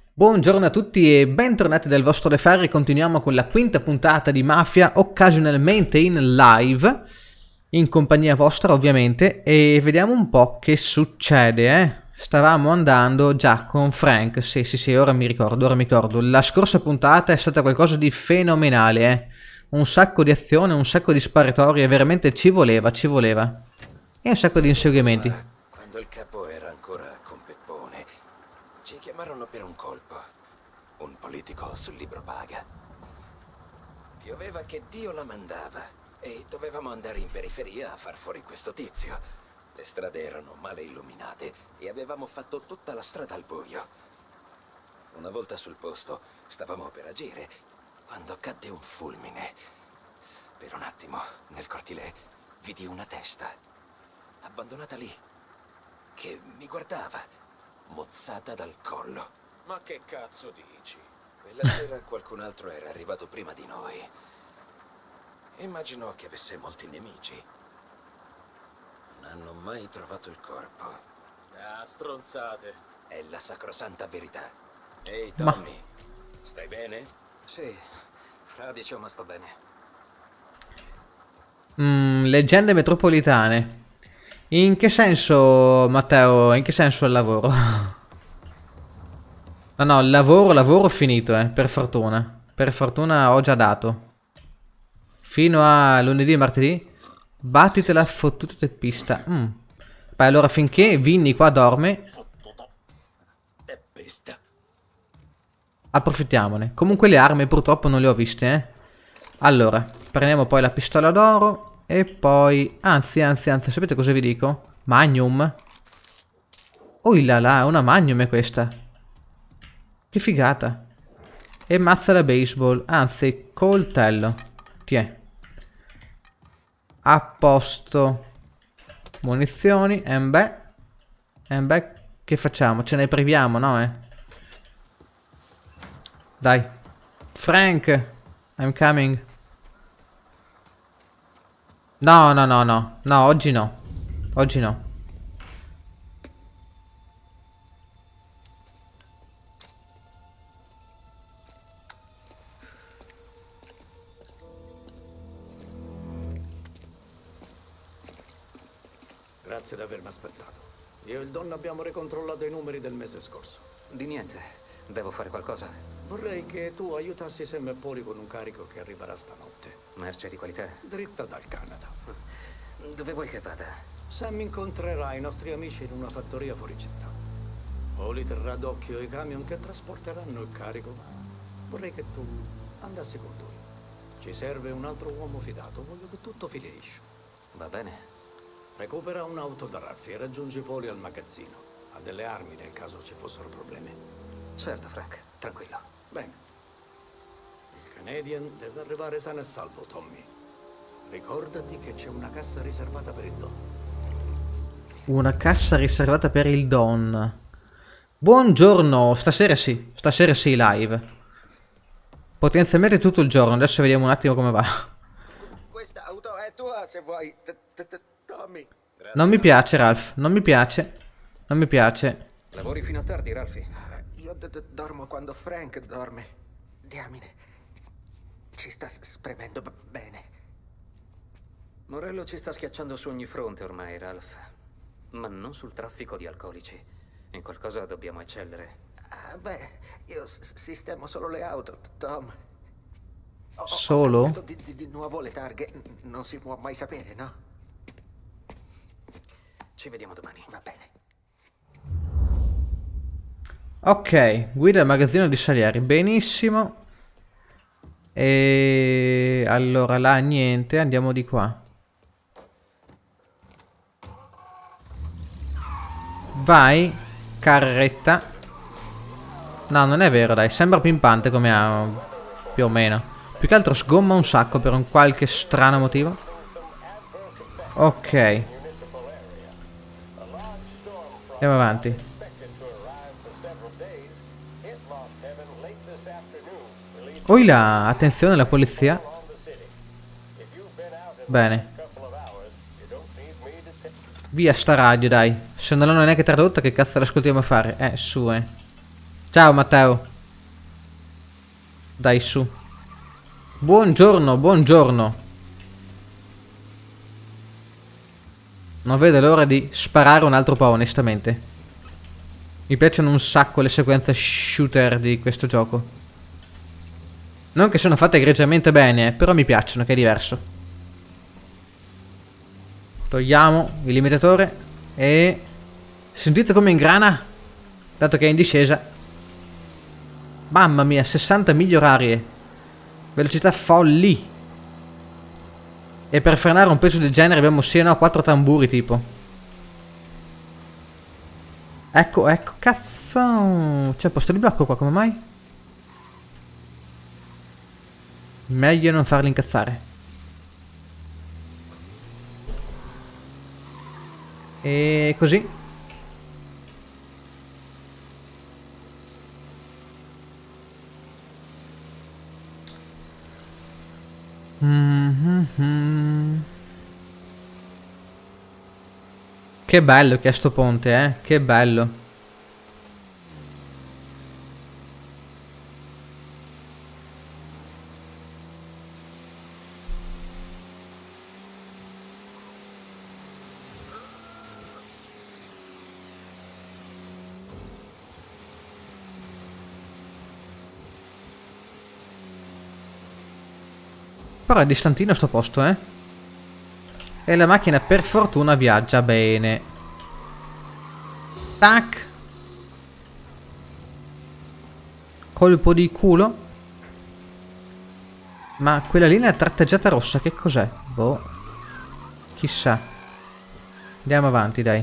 Buongiorno a tutti e bentornati dal vostro De Ferri. Continuiamo con la quinta puntata di Mafia, occasionalmente in live, in compagnia vostra ovviamente, e vediamo un po' che succede. Stavamo andando già con Frank, sì, ora mi ricordo. La scorsa puntata è stata qualcosa di fenomenale, un sacco di azione, un sacco di sparatorie, veramente ci voleva. E un sacco di inseguimenti. Quando il capo era ancora con Peppone, ci chiamarono per un colpo. Un politico sul libro paga. Pioveva che Dio la mandava e dovevamo andare in periferia a far fuori questo tizio. Le strade erano male illuminate e avevamo fatto tutta la strada al buio. Una volta sul posto, stavamo per agire, quando cadde un fulmine. Per un attimo, nel cortile, vidi una testa, abbandonata lì, che mi guardava, mozzata dal collo. Ma che cazzo dici? Quella sera qualcun altro era arrivato prima di noi. Immagino che avesse molti nemici. Non hanno mai trovato il corpo. Ah, stronzate. È la sacrosanta verità. Ehi, Ma- Tommy, stai bene? Sì, fradicio ma sto bene. Leggende metropolitane. In che senso, Matteo? In che senso il lavoro? No, il lavoro finito, per fortuna. Per fortuna ho già dato. Fino a lunedì e martedì. Battitela fottuta teppista. Beh, allora finché Vinny qua dorme, Teppista. approfittiamone. Comunque le armi purtroppo non le ho viste, Allora, prendiamo poi la pistola d'oro. E poi... Anzi, sapete cosa vi dico? Magnum. Oh là, una Magnum è questa. Che figata. E mazza da baseball. Anzi, coltello. Tiè. A posto. Munizioni. Beh, che facciamo? Ce ne priviamo, no, Dai. Frank. I'm coming. No, oggi no. Oggi no. Grazie di avermi aspettato. Io e il Don abbiamo ricontrollato i numeri del mese scorso. Di niente, devo fare qualcosa. Vorrei che tu aiutassi Sam e Poli con un carico che arriverà stanotte. Merce di qualità. Dritta dal Canada. Dove vuoi che vada? Sam incontrerà i nostri amici in una fattoria fuori città. Poli terrà d'occhio i camion che trasporteranno il carico. Vorrei che tu andassi con lui. Ci serve un altro uomo fidato. Voglio che tutto fili liscio. Va bene. Recupera un'auto da Raffi e raggiungi Poli al magazzino. Ha delle armi nel caso ci fossero problemi. Certo, Frank. Tranquillo. Bene. Il Canadian deve arrivare sano e salvo, Tommy. Ricordati che c'è una cassa riservata per il Don. Una cassa riservata per il Don. Buongiorno. Stasera sì, live. Potenzialmente tutto il giorno. Adesso vediamo un attimo come va. Questa auto è tua se vuoi, Tommy. Non mi piace, Ralph. Non mi piace. Lavori fino a tardi, Ralphie. Io dormo quando Frank dorme. Diamine. Ci sta spremendo bene. Morello ci sta schiacciando su ogni fronte ormai, Ralph. Ma non sul traffico di alcolici. In qualcosa dobbiamo eccellere. Io sistemo solo le auto, Tom. Solo? Ho cambiato di nuovo le targhe. Non si può mai sapere, no? Ci vediamo domani. Va bene. Ok, guida al magazzino di Salieri. Benissimo. E allora là niente, andiamo di qua. Vai, carretta. No, non è vero, dai, sembra pimpante come più o meno. Più che altro sgomma un sacco per un qualche strano motivo. Ok. Andiamo avanti. Oi là, attenzione alla polizia. Bene. Via sta radio, dai. Se non l'hanno neanche tradotta, che cazzo l'ascoltiamo a fare? Su, Ciao Matteo. Dai su. Buongiorno, buongiorno. Non vedo l'ora di sparare un altro po', onestamente. Mi piacciono un sacco le sequenze shooter di questo gioco. Non che sono fatte egregiamente bene, però mi piacciono, che è diverso. Togliamo il limitatore e... Sentite come ingrana? Dato che è in discesa. Mamma mia, 60 miglia orarie. Velocità folli. E per frenare un peso del genere abbiamo sì e no 4 tamburi tipo. Ecco, ecco, cazzo. C'è posto di blocco qua, come mai? Meglio non farli incazzare. E così. Che bello che è sto ponte, che bello. Però è distantino sto posto, E la macchina per fortuna viaggia bene. Tac. Colpo di culo. Ma quella linea tratteggiata rossa che cos'è? Boh. Chissà. Andiamo avanti, dai.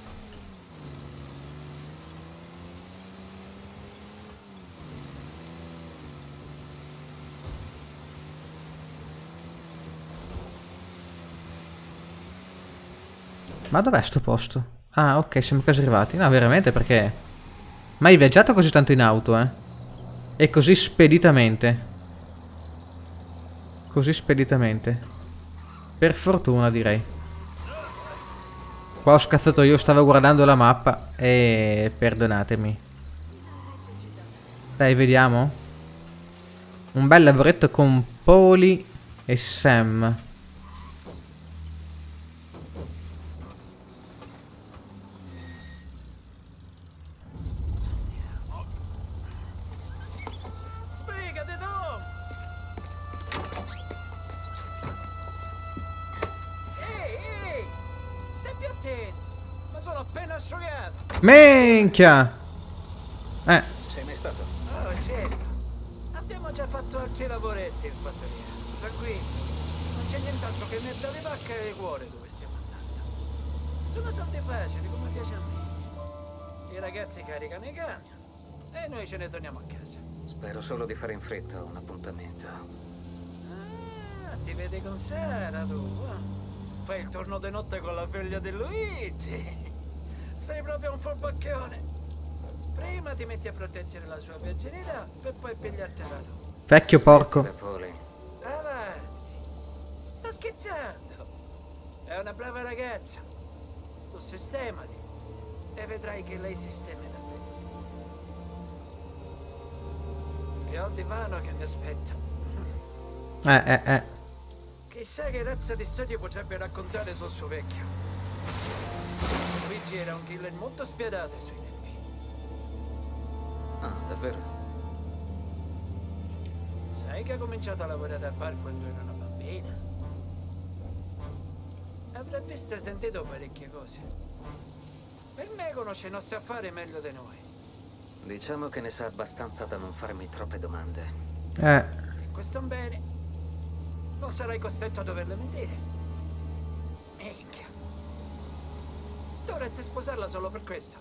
Ma dov'è sto posto? Ah, ok, siamo quasi arrivati. No, veramente, perché... Mai viaggiato così tanto in auto, E così speditamente. Così speditamente. Per fortuna, direi. Qua ho scazzato io, stavo guardando la mappa. E... perdonatemi. Dai, vediamo. Un bel lavoretto con Poli e Sam. Minchia! Sei mai stato? Oh, certo. Abbiamo già fatto altri lavoretti in fattoria. Tranquillo. Non c'è nient'altro che merda di vacca e cuore dove stiamo andando. Sono soldi facili, come piace a me. I ragazzi caricano i camion e noi ce ne torniamo a casa. Spero solo di fare in fretta un appuntamento. Ah, ti vedi con Sara tu? Fai il turno di notte con la figlia di Luigi. Sei proprio un furbacchione. Prima ti metti a proteggere la sua virginità per poi pigliartela tu. Vecchio porco. Poli. Avanti. Sto scherzando. È una brava ragazza. Tu sistemati e vedrai che lei sistemerà te. E ho il divano che mi aspetta. Chissà che razza di storie potrebbe raccontare sul suo vecchio. Luigi era un killer molto spietato ai suoi tempi. Ah, davvero? Sai che ha cominciato a lavorare al bar quando era una bambina? Avrà visto e sentito parecchie cose. Per me conosce i nostri affari meglio di noi. Diciamo che ne sa abbastanza da non farmi troppe domande. E questo è un bene. Non sarai costretto a doverle mentire. Minchia. Dovresti sposarla solo per questo.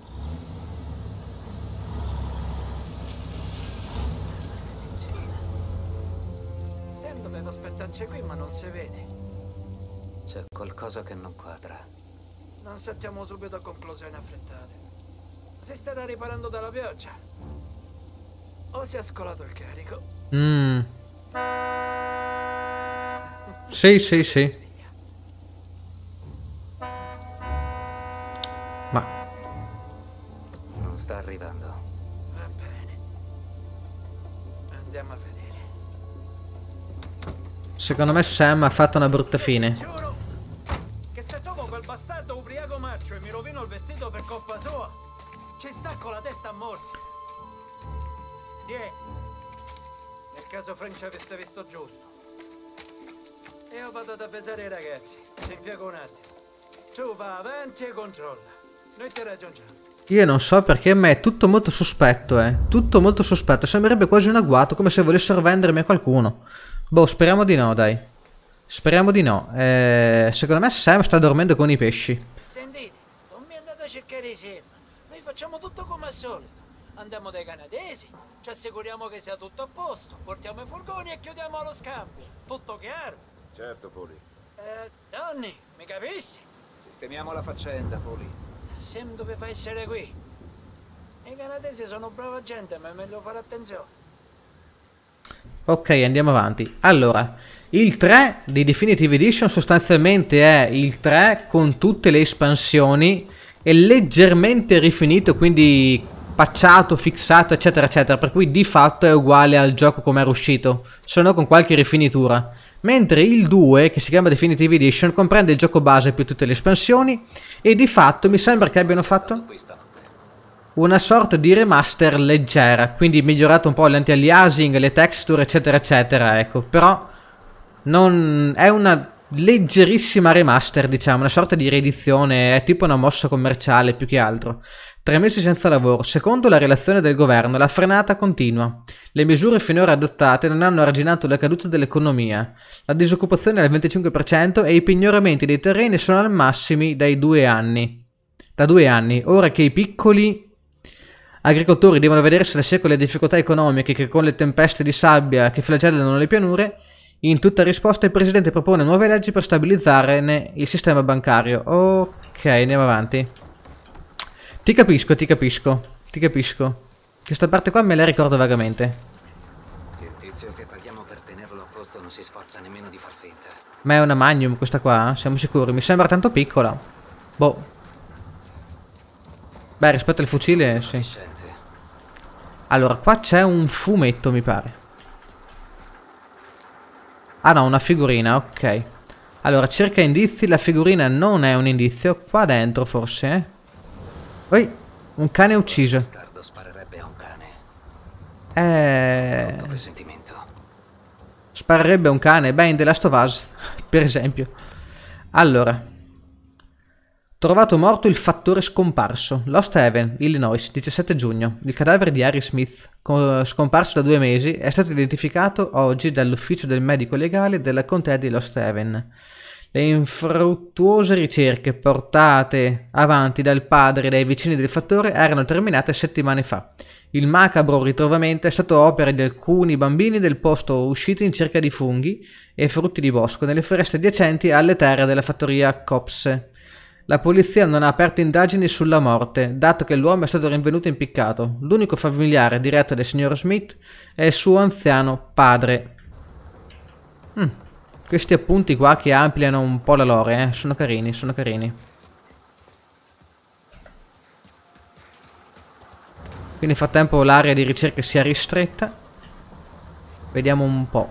Sam doveva aspettarci qui, ma non si vede. C'è qualcosa che non quadra. Non saltiamo subito a conclusioni affrettate. Si starà riparando dalla pioggia. O si è scolato il carico. Sì. Ma Non sta arrivando. Va Andiamo a vedere. Secondo me Sam ha fatto una brutta fine. Giuro che se trovo quel bastardo ubriaco marcio e mi rovino il vestito per colpa sua, ci stacco la testa a morsi. Nel caso Frank avesse visto giusto. Io vado ad avvisare i ragazzi. Ci impiego un attimo. Tu va avanti e controlla. Noi ti raggiungiamo. Io non so perché, ma è tutto molto sospetto, tutto molto sospetto. Sembrerebbe quasi un agguato, come se volessero vendermi a qualcuno. Boh, speriamo di no, dai. Speriamo di no. Secondo me Sam sta dormendo con i pesci. Sentite, non mi andate a cercare insieme. Noi facciamo tutto come al solito. Andiamo dai canadesi, ci assicuriamo che sia tutto a posto, portiamo i furgoni e chiudiamo lo scambio. Tutto chiaro? Certo, Poli. Donny, mi capisci? Sistemiamo la faccenda, Poli. Sam doveva essere qui. I canadesi sono brava gente, ma è meglio fare attenzione. Ok, andiamo avanti. Allora, il 3 di Definitive Edition sostanzialmente è il 3 con tutte le espansioni e leggermente rifinito, quindi patchato, fissato, eccetera, eccetera. Per cui di fatto è uguale al gioco come era uscito, se no con qualche rifinitura. Mentre il 2, che si chiama Definitive Edition, comprende il gioco base più tutte le espansioni e di fatto mi sembra che abbiano fatto una sorta di remaster leggera, quindi migliorato un po' l'anti-aliasing, le texture, eccetera, eccetera, ecco. Però non è una leggerissima remaster, diciamo, una sorta di riedizione, è tipo una mossa commerciale più che altro. 3 mesi senza lavoro. Secondo la relazione del governo, la frenata continua. Le misure finora adottate non hanno arginato la caduta dell'economia. La disoccupazione è al 25% e i pignoramenti dei terreni sono al massimi dai 2 anni. Da 2 anni. Ora che i piccoli agricoltori devono vedersi da secoli le difficoltà economiche che con le tempeste di sabbia che flagellano le pianure, in tutta risposta il presidente propone nuove leggi per stabilizzare il sistema bancario. Ok, andiamo avanti. Ti capisco, ti capisco, ti capisco. Questa parte qua me la ricordo vagamente. Il tizio che paghiamo per tenerlo a posto non si sforza nemmeno di far finta. Ma è una Magnum questa qua? Siamo sicuri? Mi sembra tanto piccola. Boh. Beh, rispetto al fucile, sì. Allora, qua c'è un fumetto, mi pare. Ah no, una figurina, ok. Allora, cerca indizi. La figurina non è un indizio. Qua dentro, forse, Oi, un cane ucciso. Bastardo sparerebbe a un cane. Brutto presentimento. Sparerebbe a un cane? Beh, in The Last of Us, per esempio. Allora. Trovato morto il fattore scomparso. Lost Haven, Illinois, 17 giugno. Il cadavere di Harry Smith, scomparso da 2 mesi, è stato identificato oggi dall'ufficio del medico legale della contea di Lost Haven. Le infruttuose ricerche portate avanti dal padre e dai vicini del fattore erano terminate settimane fa. Il macabro ritrovamento è stato opera di alcuni bambini del posto usciti in cerca di funghi e frutti di bosco nelle foreste adiacenti alle terre della fattoria Copse. La polizia non ha aperto indagini sulla morte, dato che l'uomo è stato rinvenuto impiccato. L'unico familiare diretto dal signor Smith è il suo anziano padre. Questi appunti qua che ampliano un po' la lore, sono carini, sono carini. Quindi nel frattempo l'area di ricerca si è ristretta. Vediamo un po'.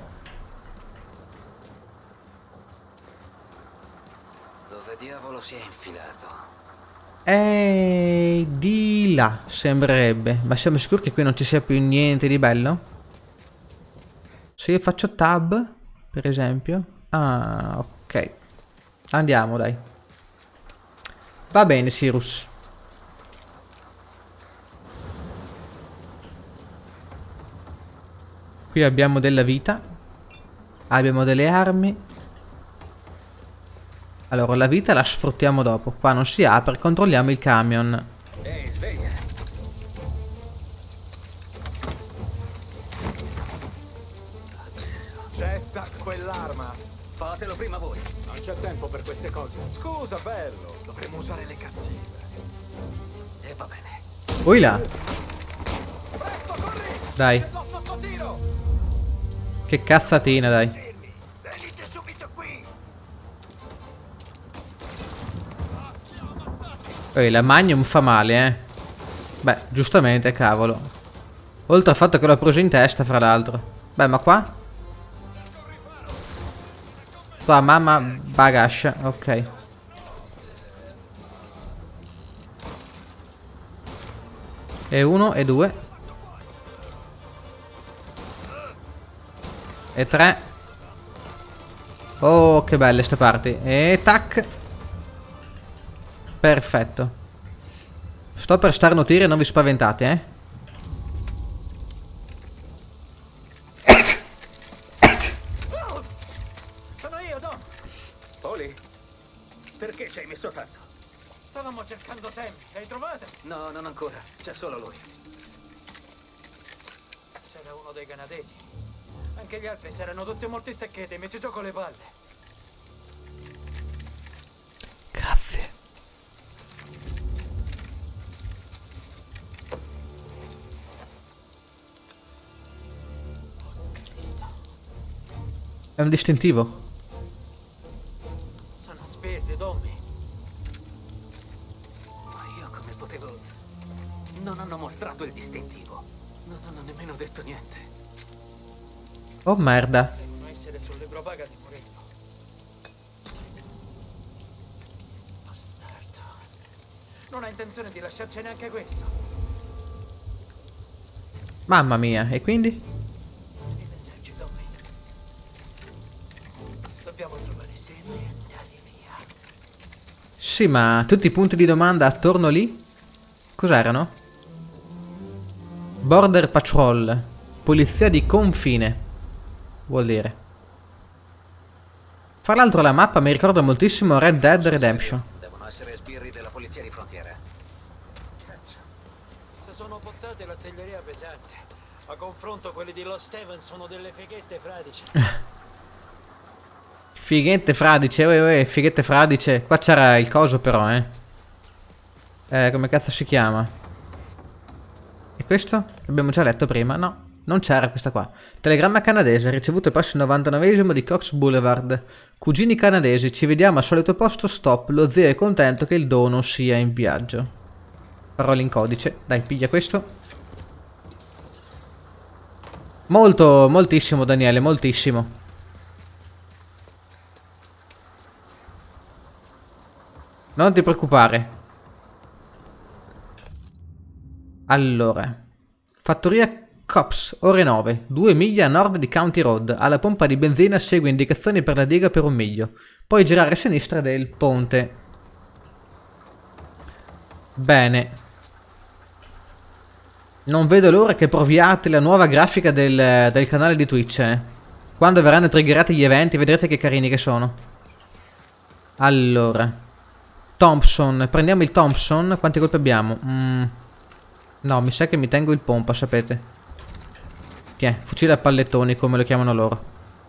Dove diavolo si è infilato? Di là, sembrerebbe. Ma siamo sicuri che qui non ci sia più niente di bello? Se io faccio tab, per esempio. Ah, ok. Andiamo, dai. Va bene, Cyrus. Qui abbiamo della vita. Abbiamo delle armi. Allora, la vita la sfruttiamo dopo. Qua non si apre, controlliamo il camion. Ehi, sveglia. Getta quell'arma. Fatelo prima voi. Non c'è tempo per queste cose. Scusa, bello. Dovremmo usare le cattive. E va bene. Ui là. Presto, corri! Dai. L'ho sotto tiro! Che cazzatina, dai. Venite subito qui! La Magnum fa male, Beh, giustamente, cavolo. Oltre al fatto che l'ho preso in testa, fra l'altro. Beh, ma qua? Qua, mamma bagascia. Ok. E uno, e due. E tre. Oh, che belle ste parti. E tac. Perfetto. Sto per starnutire, non vi spaventate, eh. Sono io, Don. Poli? Perché ci hai messo tanto? Stavamo cercando Sam. L'hai trovato? No, non ancora. C'è solo lui. Sarà uno dei canadesi. Anche gli altri saranno tutti molti steccheti. Mi ci gioco le palle. Grazie. È un distintivo. Sono spiriti, Tommy. Ma io come potevo... Non hanno mostrato il distintivo. Non hanno nemmeno detto niente. Oh merda. Devono essere sul libro paga di Morello. Bastardo. Non ha intenzione di lasciarci neanche questo. Mamma mia. E quindi? Mi pensaci, Tommy. Dobbiamo trovare Sam e andare via. Sì, ma tutti i punti di domanda attorno lì? Cos'erano? Border Patrol. Polizia di confine. Vuol dire. Fra l'altro la mappa mi ricorda moltissimo Red Dead Redemption. Devono essere sbirri della polizia di frontiera. Cazzo. Se sono portate l'artiglieria pesante. A confronto quelli di Lost Haven sono delle fighette fradicie. Fighette fradice, fighette fradice. Qua c'era il coso però, come cazzo si chiama? E questo? L'abbiamo già letto prima? No, non c'era questa qua. Telegramma canadese, ricevuto presso il 99esimo di Cox Boulevard. Cugini canadesi, ci vediamo al solito posto, stop. Lo zio è contento che il dono sia in viaggio. Parole in codice. Dai, piglia questo. Molto, moltissimo Daniele, moltissimo. Non ti preoccupare. Allora. Fattoria Cops, ore 9. 2 miglia a nord di County Road. Alla pompa di benzina segue indicazioni per la diga per 1 miglio. Poi girare a sinistra del ponte. Bene. Non vedo l'ora che proviate la nuova grafica del canale di Twitch, Quando verranno triggerati gli eventi vedrete che carini che sono. Allora. Thompson, prendiamo il Thompson. Quanti colpi abbiamo? No, mi sa che mi tengo il pompa, sapete. Tiè, fucile a pallettoni, come lo chiamano loro.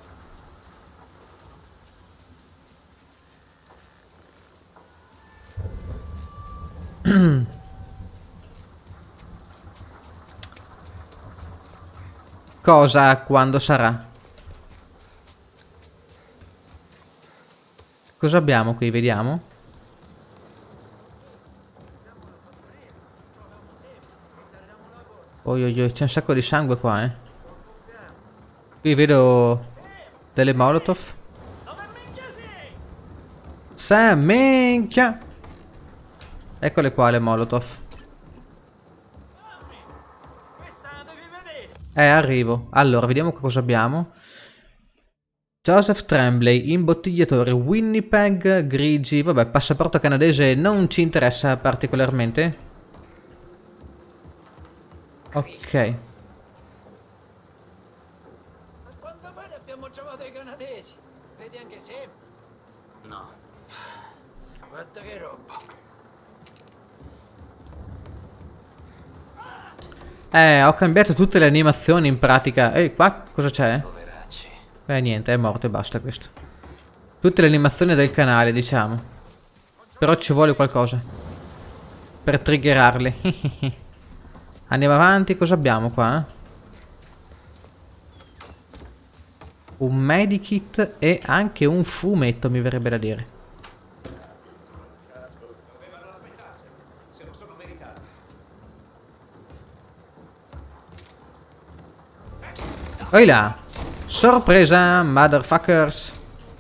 Cosa quando sarà? Cosa abbiamo qui? Vediamo. Oi oi oi, c'è un sacco di sangue qua, Qui vedo delle molotov. Sam, minchia! Eccole qua le molotov. Arrivo. Allora, vediamo cosa abbiamo. Joseph Tremblay, imbottigliatore, Winnipeg, grigi. Vabbè, passaporto canadese non ci interessa particolarmente. Ok. A quanto pare abbiamo trovato i canadesi. Vedi anche Sam. No. Guarda che roba. Ho cambiato tutte le animazioni in pratica. Qua cosa c'è? Poveracci. Niente, è morto e basta questo. Tutte le animazioni del canale, diciamo. Però ci vuole qualcosa per triggerarle. Andiamo avanti, cosa abbiamo qua? Un medikit e anche un fumetto, mi verrebbe da dire. Oi là. Sorpresa, motherfuckers.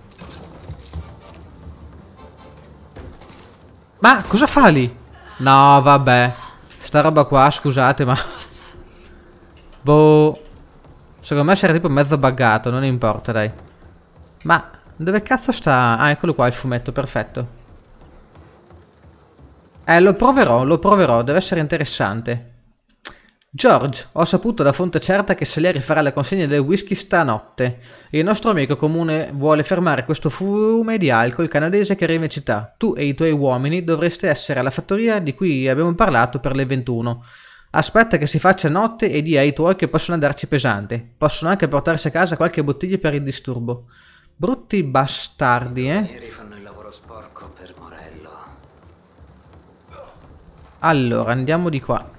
Ma cosa fa lì? No, vabbè. Sta roba qua, scusate, ma... Boh... Secondo me sarà tipo mezzo buggato, non importa, dai. Ma dove cazzo sta? Ah, eccolo qua il fumetto, perfetto. Lo proverò, deve essere interessante. George, ho saputo da fonte certa che Salieri farà la consegna del whisky stanotte. Il nostro amico comune vuole fermare questo fiume di alcol canadese che arriva in città. Tu e i tuoi uomini dovreste essere alla fattoria di cui abbiamo parlato per le 21. Aspetta che si faccia notte e di ai tuoi che possono andarci pesante. Possono anche portarsi a casa qualche bottiglia per il disturbo. Brutti bastardi, eh? Ieri fanno il lavoro sporco per Morello. Allora, andiamo di qua.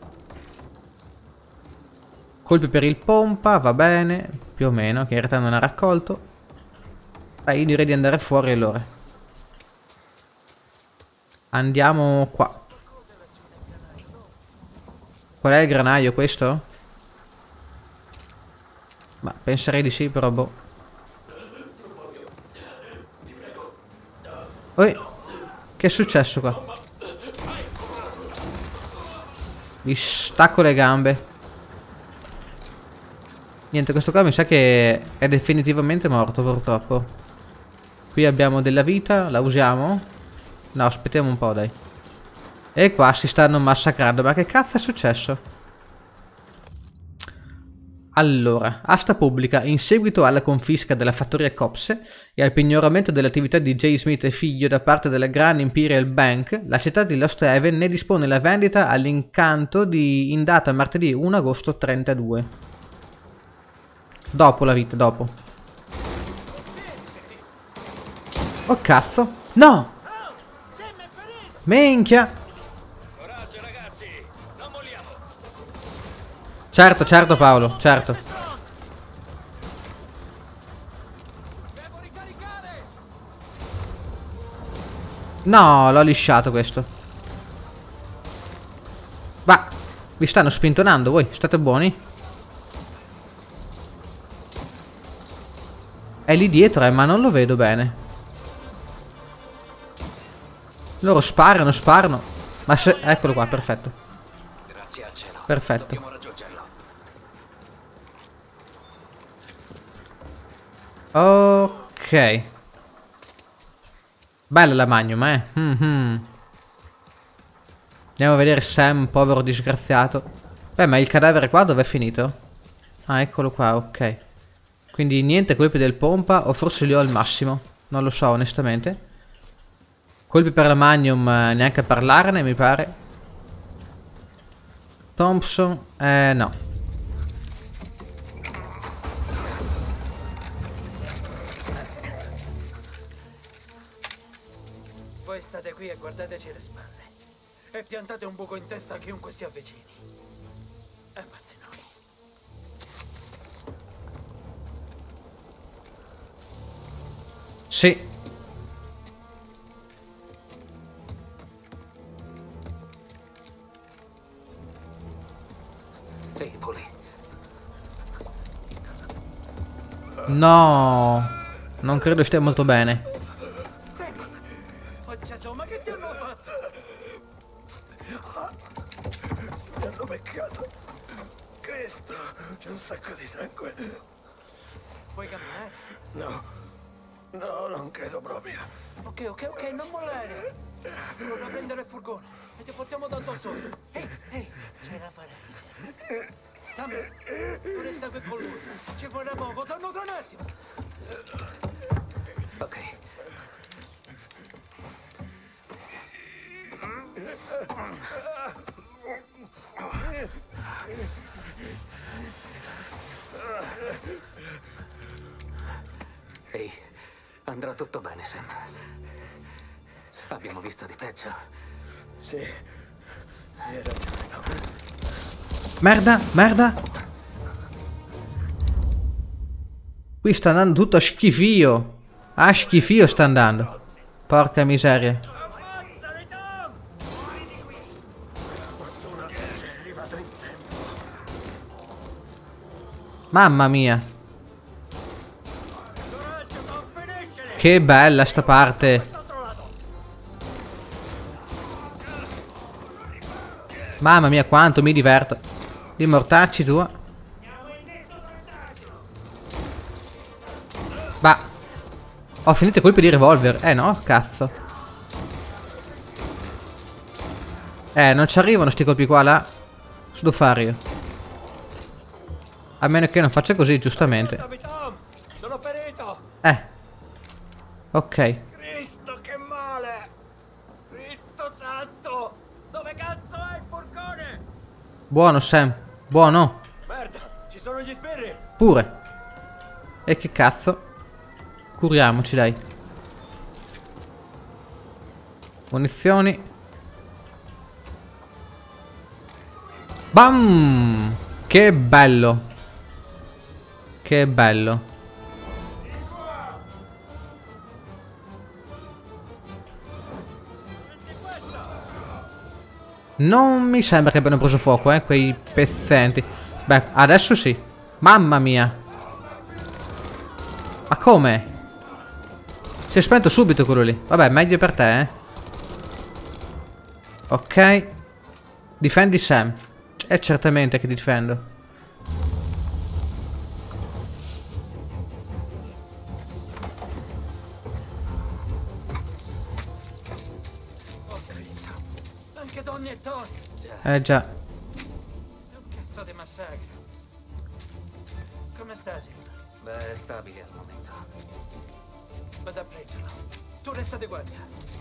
Colpi per il pompa, va bene. Più o meno, che in realtà non ha raccolto. Io direi di andare fuori allora. Andiamo qua. Qual è il granaio questo? Ma penserei di sì, però boh. Oi, che è successo qua? Vi stacco le gambe. Niente, questo qua mi sa che è definitivamente morto purtroppo. Qui abbiamo della vita, la usiamo? No, aspettiamo un po', dai. E qua si stanno massacrando, ma che cazzo è successo? Allora, asta pubblica. In seguito alla confisca della fattoria Copse e al pignoramento dell'attività di J. Smith e figlio da parte della Grand Imperial Bank, la città di Lost Haven ne dispone la vendita all'incanto in data martedì 1 agosto 32. Dopo la vita, dopo. Oh cazzo. No! Minchia! Certo, certo Paolo, certo. No, l'ho lisciato questo. Va, vi stanno spintonando voi, state buoni. È lì dietro, ma non lo vedo bene. Loro sparano, sparano. Ma se... Eccolo qua, perfetto. Grazie al cielo. Perfetto. Dobbiamo raggiungerlo. Ok. Bella la Magnum, Andiamo a vedere Sam, povero disgraziato. Beh, ma il cadavere qua dov'è finito? Ah, eccolo qua, ok. Quindi niente colpi del pompa, o forse li ho al massimo. Non lo so, onestamente. Colpi per la Magnum, neanche a parlarne, mi pare. Thompson, no. Voi state qui e guardateci le spalle. E piantate un buco in testa a chiunque si avvicini. A parte noi. Sì. Ehi, Poli. No. Non credo stia molto bene. Senti, oh Gesù, ma che ti hanno fatto? Mi hanno beccato. Cristo, c'è un sacco di sangue. Puoi camminare? No. No, non credo proprio. Ok, non mollare. Corro a prendere il furgone e ti portiamo dal dottore. Ehi, ce la farai, Sam. Dammi, tu resta qui con lui. Ci vorrà poco, torno tra un attimo. Ok. Ehi, andrà tutto bene, Sam. Abbiamo visto di peggio. Sì. Hai ragione, Tom. Merda, merda. Qui sta andando tutto a schifio. A schifio sta andando. Porca miseria. Mamma mia. Che bella sta parte. Mamma mia quanto mi diverto. Di mortacci tu. Ma ho finito i colpi di revolver. No, cazzo. Non ci arrivano sti colpi qua là. Cosa devo fare io? A meno che non faccia così, giustamente. Sono ferito! Ok. Cristo, che male! Cristo santo! Dove cazzo è il furgone? Buono, Sam. Buono. Merda, ci sono gli sbirri! Pure. E che cazzo? Curiamoci, dai. Munizioni. Bam! Che bello. Che bello. Non mi sembra che abbiano preso fuoco, quei pezzenti. Beh, adesso sì. Mamma mia. Ma come? Si è spento subito quello lì. Vabbè, meglio per te, Ok. Difendi Sam. È certamente che difendo. Oh Cristo. Anche donne e toni. Già. È un cazzo di massacro. Come sta, Sim? Beh, è stabile al momento. Vado a prenderlo. Tu resta di guardia.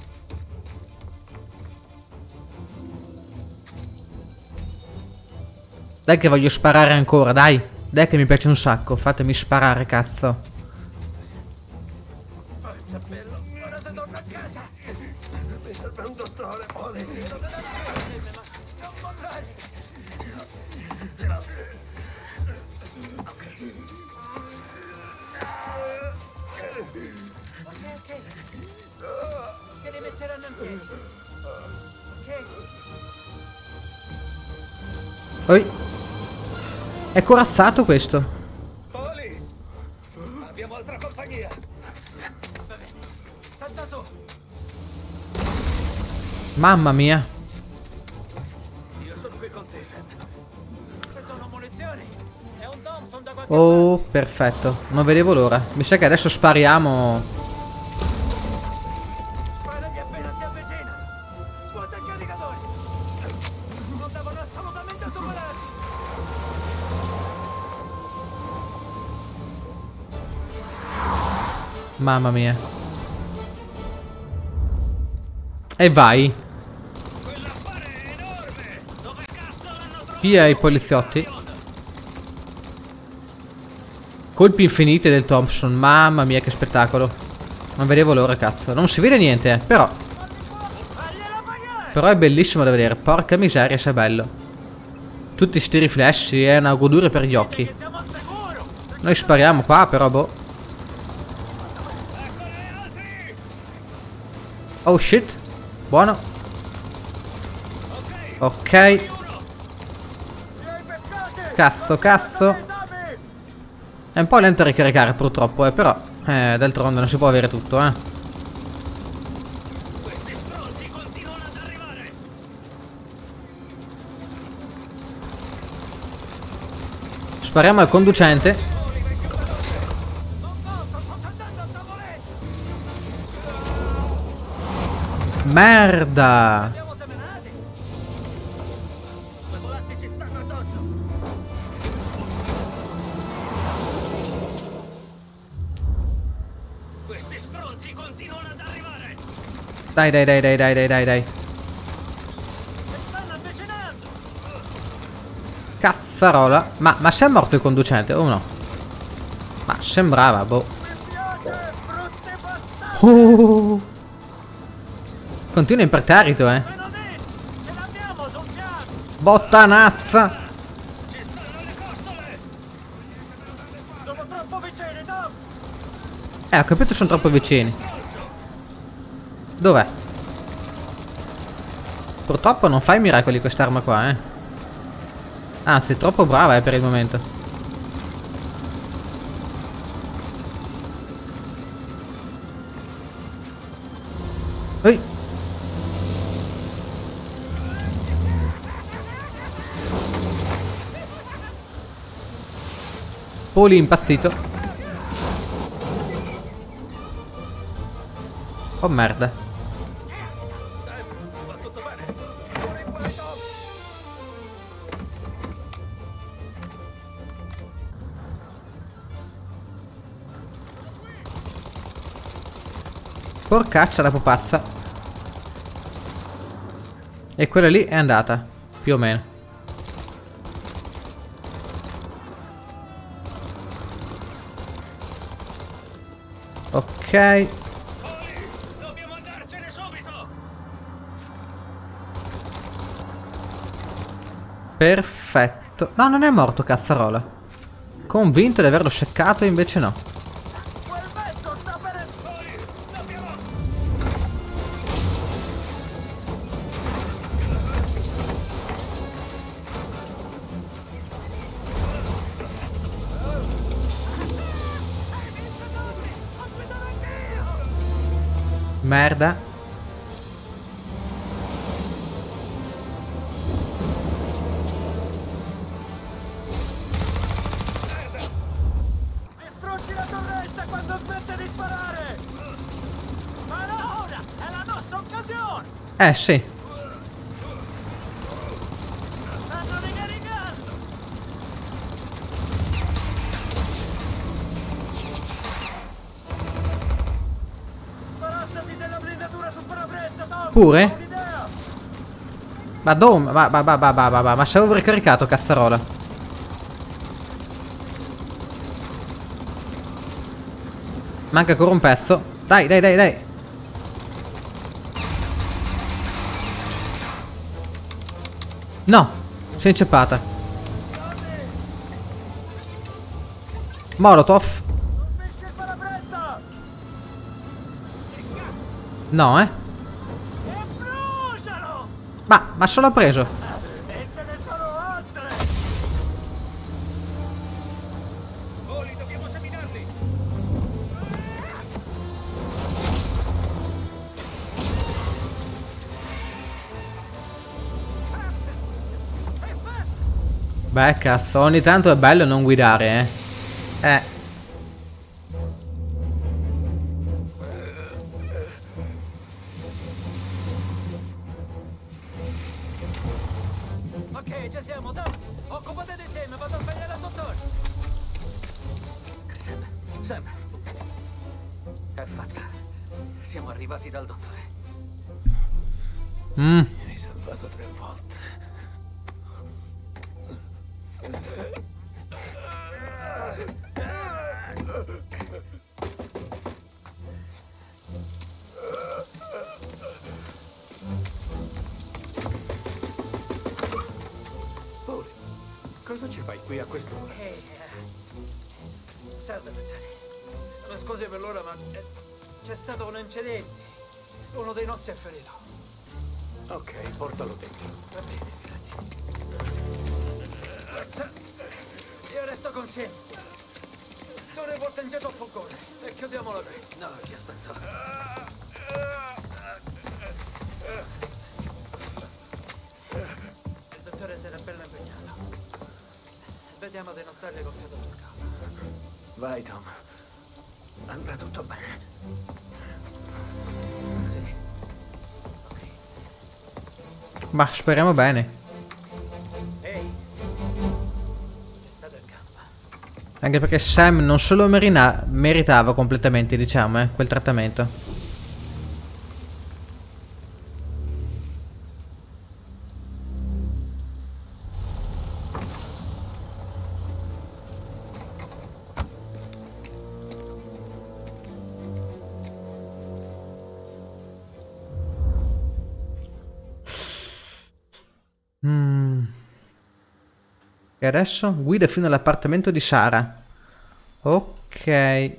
Dai che voglio sparare ancora, dai. Dai che mi piace un sacco. Fatemi sparare, cazzo. Forza, bello. Ora se torno a casa. Mi serve un dottore, Poli. Non mollare. Ce l'ho. Ok. Ok. Ti rimetteranno in piedi. Ok? Oi. È corazzato questo. Poli! Abbiamo altra compagnia. Vabbè. Salta su. Mamma mia. Io sono qui con te, Sam. Se sono munizioni, è un Thompson da qualche Oh, perfetto. Non vedevo l'ora. Mi sa che adesso spariamo. Sparagli appena si avvicina. Svuota il caricatore. Non devono assolutamente superarci. Mamma mia. E vai. Via i poliziotti. Colpi infiniti del Thompson. Mamma mia che spettacolo. Non vedevo l'ora, cazzo. Non si vede niente, però. Però è bellissimo da vedere. Porca miseria se è bello. Tutti sti riflessi. È una goduria per gli occhi. Noi spariamo qua, però boh. Oh shit. Buono. Ok. Cazzo, cazzo. È un po' lento a ricaricare purtroppo, però d'altronde non si può avere tutto, Spariamo al conducente. Merda. Siamo seminati. Quei volanti ci stanno addosso. Questi stronzi continuano ad arrivare! Dai, dai, dai, dai, dai, dai, dai, dai. Si stanno avvicinando. Cazzarola. Ma se è morto il conducente o no? Ma sembrava, boh. Brutte bastardi. Continua imperterrito, Ce l'abbiamo sul piano. Bottanazza. Ci stanno le costole. Sono troppo vicini, Tom. Ho capito, sono troppo vicini. Dov'è? Purtroppo non fa i miracoli quest'arma qua, Anzi, troppo brava per il momento. Ehi. Poli impazzito. Oh merda. Va tutto bene? Fuori guarito! Porcaccia la pupazza. E quella lì è andata. Più o meno. Ok. Dobbiamo andarcene subito! Perfetto. No, non è morto, cazzarola. Convinto di averlo sceccato, invece no. Quel mezzo sta per... Dobbiamo... Merda. Distruggi la torretta quando smette di sparare! Ma no, ora! È la nostra occasione! Sì. Stanno ricaricando! Sbarazzati della blindatura sul parabrezza, Tom! Pure? Ho un'idea! Ma dove? Ma se avevo ricaricato, cazzarola. Manca ancora un pezzo. Dai, dai, dai, dai. No, si è inceppata. Molotov. Colpisci il parabrezza! No, E brucialo! Ma solo preso. E ce ne sono altre! Poli, dobbiamo seminarli! Beh, cazzo, ogni tanto è bello non guidare, Ok, ci siamo, Tom! Occupate dei semi, vado a svegliare al dottore! Sam. È fatta. Siamo arrivati dal dottore. Mm. Mi hai salvato 3 volte. Poli, cosa ci fai qui a quest'ora? Salve, dottore. Ma scusi per l'ora, ma c'è stato un incidente. Uno dei nostri è ferito. Ok, portalo dentro. Va bene, grazie. Forza. Io resto consciente. Tu ne porta indietro al furgone e chiudiamola qui. No, ti aspetto. Il dottore si era bello impegnato. Vediamo di non stargli col fiato sul capo. Vai, Tom. Andrà tutto bene. Sì. Ma speriamo bene. Ehi. Sei stato in gamba. Anche perché Sam non solo meritava completamente, diciamo, quel trattamento. E adesso guida fino all'appartamento di Sara. Ok.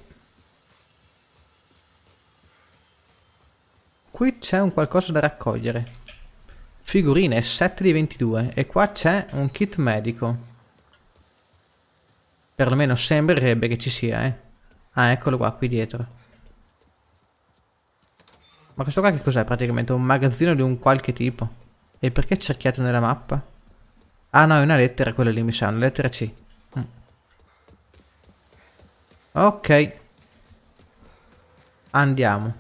Qui c'è un qualcosa da raccogliere. Figurine, 7 di 22. E qua c'è un kit medico. Perlomeno sembrerebbe che ci sia, Ah, eccolo qua, qui dietro. Ma questo qua che cos'è praticamente? Un magazzino di un qualche tipo. E perché è cerchiato nella mappa? Ah no, è una lettera quella lì, mi sa, una lettera C. Ok. Andiamo.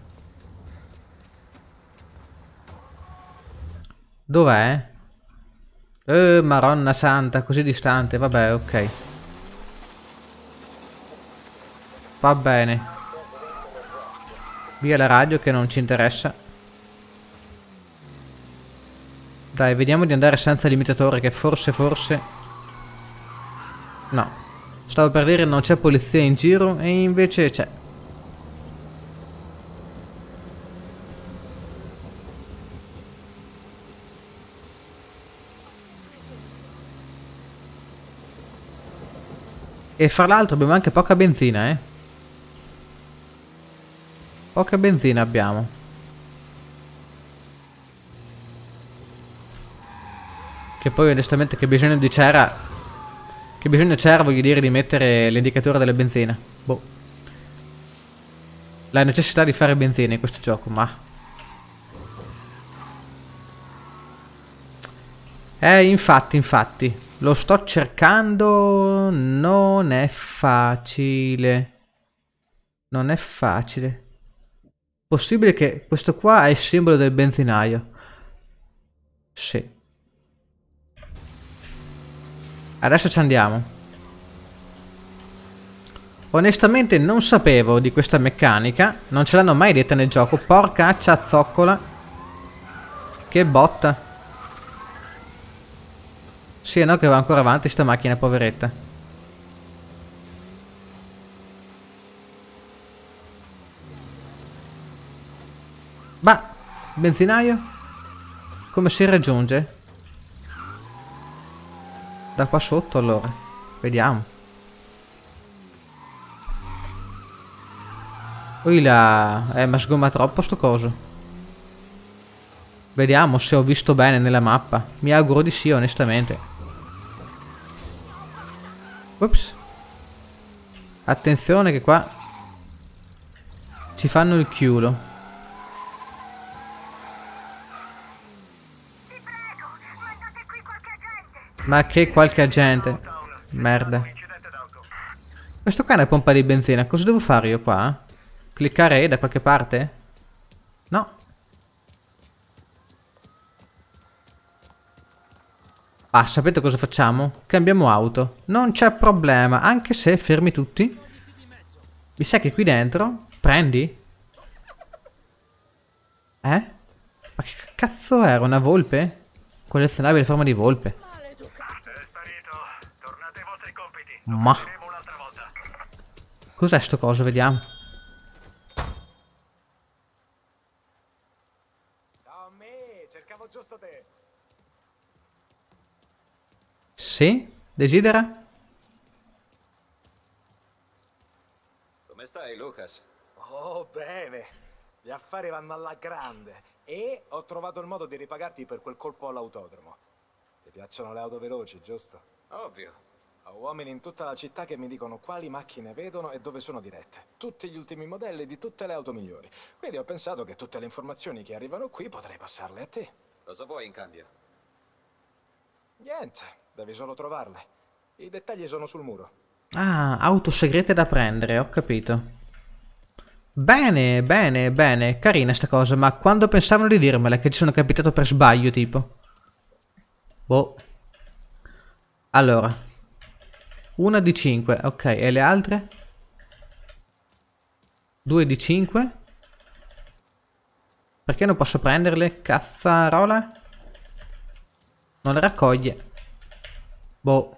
Dov'è? Maronna santa, così distante, vabbè, ok. Va bene. Via la radio che non ci interessa. Dai, vediamo di andare senza limitatore che forse... No. Stavo per dire non c'è polizia in giro e invece c'è. E fra l'altro abbiamo anche poca benzina, eh. Poca benzina abbiamo. Che poi onestamente che bisogno di c'era. Che bisogno c'era, voglio dire, di mettere l'indicatore della benzina. Boh. La necessità di fare benzina in questo gioco, ma... infatti. Lo sto cercando. Non è facile. Non è facile. Possibile che questo qua è il simbolo del benzinaio. Sì. Adesso ci andiamo. Onestamente non sapevo di questa meccanica. Non ce l'hanno mai detta nel gioco. Porca zoccola. Che botta. Sì, no, che va ancora avanti sta macchina, poveretta. Ma, benzinaio? Come si raggiunge? Da qua sotto allora. Vediamo. Ui là. Ma sgomma troppo sto coso. Vediamo se ho visto bene nella mappa. Mi auguro di sì, onestamente. Ups. Attenzione che qua ci fanno il chiulo. Ma che qualche agente? Merda. Questo qua è una pompa di benzina. Cosa devo fare io qua? Cliccare E da qualche parte? No. Ah, sapete cosa facciamo? Cambiamo auto. Non c'è problema, anche se fermi tutti. Mi sa che qui dentro... Prendi? Ma che cazzo era? Una volpe? Collezionabile in forma di volpe. Ma... Cos'è sto coso? Vediamo. Tommy, cercavo giusto te. Sì? Desidera? Come stai, Lucas? Oh, bene. Gli affari vanno alla grande. E ho trovato il modo di ripagarti per quel colpo all'autodromo. Ti piacciono le auto veloci, giusto? Ovvio. Ho uomini in tutta la città che mi dicono quali macchine vedono e dove sono dirette. Tutti gli ultimi modelli di tutte le auto migliori. Quindi ho pensato che tutte le informazioni che arrivano qui potrei passarle a te. Cosa vuoi in cambio? Niente, devi solo trovarle. I dettagli sono sul muro. Ah, auto segrete da prendere, ho capito. Bene, bene, bene. Carina sta cosa, ma quando pensavano di dirmela che ci sono capitato per sbaglio, tipo? Boh. Allora. Una di 5, ok. E le altre? 2 di 5. Perché non posso prenderle? Cazzarola? Non le raccoglie. Boh.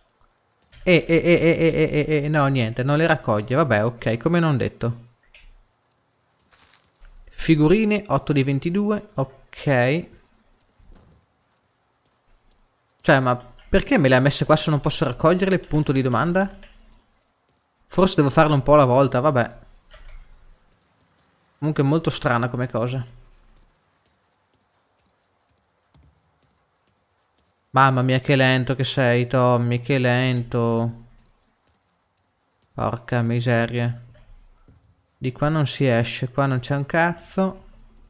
No, niente, non le raccoglie. Vabbè, ok, come non detto. Figurine, 8 di 22. Ok. Cioè, ma perché me le ha messe qua se non posso raccoglierle? Punto di domanda. Forse devo farlo un po' alla volta, vabbè. Comunque è molto strana come cosa. Mamma mia che lento che sei, Tommy, che lento. Porca miseria. Di qua non si esce, qua non c'è un cazzo.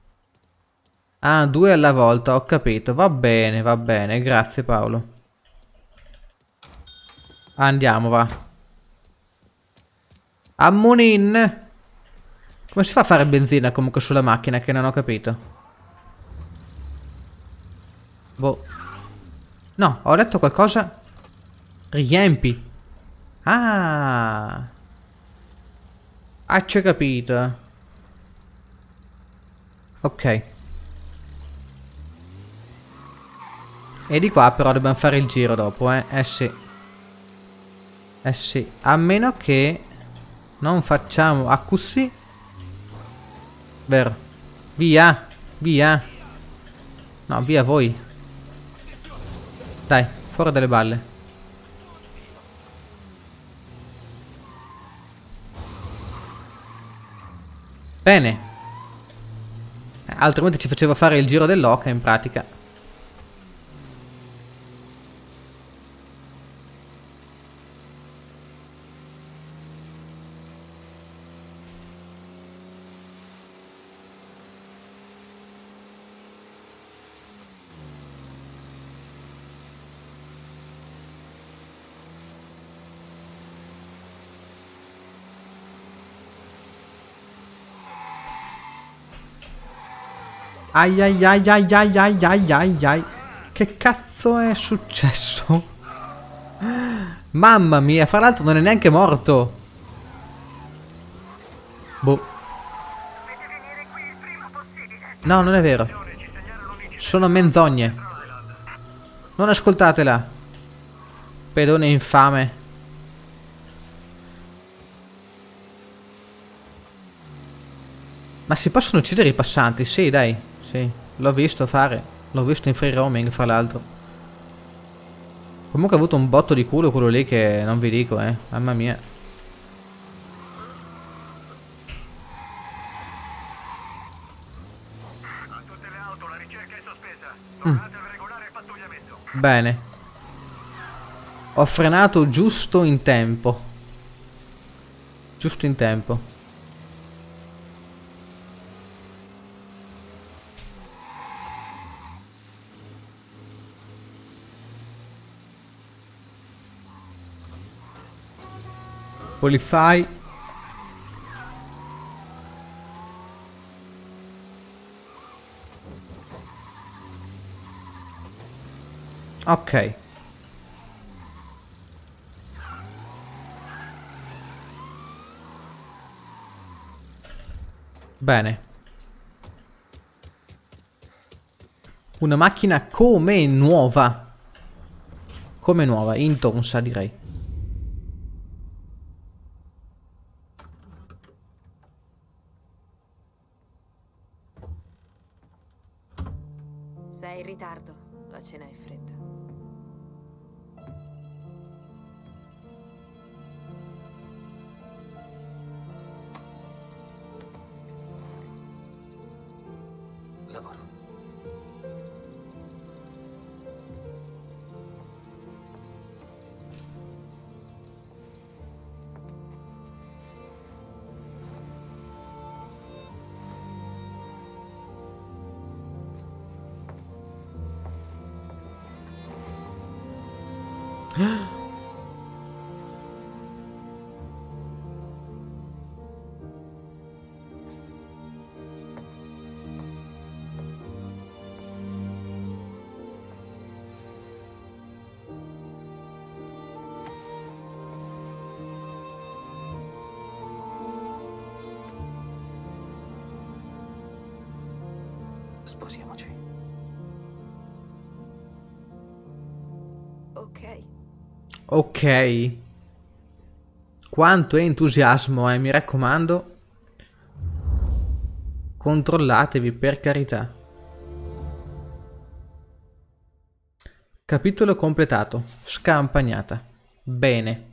Ah, 2 alla volta, ho capito. Va bene, grazie Paolo. Andiamo, va. Ammonin! Come si fa a fare benzina comunque sulla macchina che non ho capito? Boh. No, ho letto qualcosa. Riempi. Ah. Ah, c'ho capito. Ok. E di qua però dobbiamo fare il giro dopo, eh. Eh sì. Eh sì. A meno che non facciamo a così. Vero. Via. Via. No, via voi. Dai, fuori dalle balle. Bene. Altrimenti ci faceva fare il giro dell'oca in pratica. Ai ai ai ai ai ai ai ai ai. Che cazzo è successo? Mamma mia, fra l'altro non è neanche morto. Boh. No, non è vero. Sono menzogne. Non ascoltatela. Pedone infame. Ma si possono uccidere i passanti? Sì, dai. Sì, l'ho visto fare. L'ho visto in free roaming, fra l'altro. Comunque ha avuto un botto di culo quello lì che non vi dico, mamma mia. A tutte le auto, la ricerca è sospesa. Tornate al regolare pattugliamento. Bene. Ho frenato giusto in tempo. Giusto in tempo. Polizei. Ok. Bene. Una macchina come nuova. Come nuova, intonsa direi. Sei in ritardo, la cena è fredda. Lavoro. Sposiamoci. Ok. Ok. Quanto entusiasmo, mi raccomando. Controllatevi, per carità. Capitolo completato. Scampagnata. Bene.